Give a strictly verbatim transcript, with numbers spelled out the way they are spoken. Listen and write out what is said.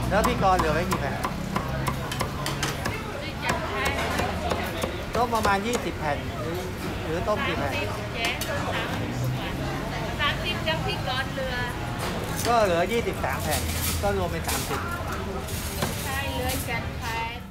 แล้วพี่กรณ์เหลือไว้กี่แผ่นต้มประมาณยี่สิบแผ่นหรือหรือต้มกี่แผ่นสามสิบยังพี่กรณ์เหลือก็เหลือยี่สิบสามแผ่นก็รวมเป็นสามสิบใช่เหลือจัดแผ่น